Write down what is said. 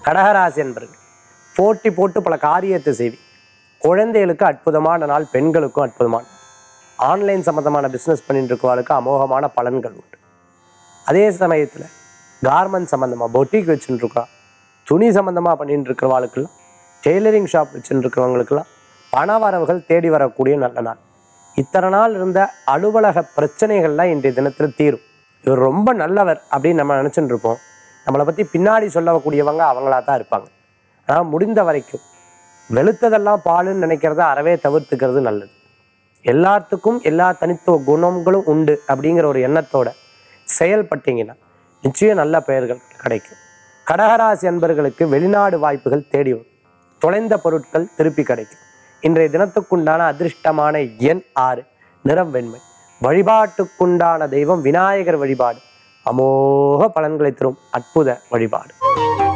கடகராசி என்பர்கள் போட்டி போட்டு பல காரியத்தை செய்வி. குழந்தைகளுக்கு அற்புதமான நாள், பெண்களுக்கும் அற்புதமான நாள். ஆன்லைன் சம்மந்தமான பிஸ்னஸ் பண்ணிட்டு இருக்கவங்களுக்கு அமோகமான பலன்கள் உண்டு. அதே சமயத்தில் கார்மெண்ட் சம்மந்தமாக பொட்டிக் வச்சுட்டு இருக்கா, துணி சம்மந்தமாக பண்ணிட்டு இருக்கிறவாளுக்கெல்லாம், டெய்லரிங் ஷாப் வச்சுட்டு இருக்கிறவங்களுக்கெல்லாம் பண வரவுகள் தேடி வரக்கூடிய நல்ல நாள். இத்தனை நாள் இருந்த அலுவலக பிரச்சனைகள்லாம் இன்றைய தினத்தில் தீரும். இவர் ரொம்ப நல்லவர் அப்படின்னு நம்ம நினச்சிட்டு இருப்போம். நம்மளை பற்றி பின்னாடி சொல்லக்கூடியவங்க அவங்களா தான் இருப்பாங்க. ஆனால் முடிந்த வரைக்கும் வெளுத்ததெல்லாம் பாலுன்னு நினைக்கிறத அறவே தவிர்த்துக்கிறது நல்லது. எல்லாத்துக்கும் எல்லா தனித்துவ குணங்களும் உண்டு அப்படிங்கிற ஒரு எண்ணத்தோட செயல்பட்டீங்கன்னா நிச்சயம் நல்ல பெயர்கள் கிடைக்கும். கடகராசி அன்பர்களுக்கு வெளிநாடு வாய்ப்புகள் தேடி வரும். தொலைந்த பொருட்கள் திருப்பி கிடைக்கும். இன்றைய தினத்துக்குண்டான அதிர்ஷ்டமான எண் 6, நிறம் வெண்மை. வழிபாட்டுக்குண்டான தெய்வம் விநாயகர் வழிபாடு அமோக பலன்களை தரும் அற்புத வழிபாடு.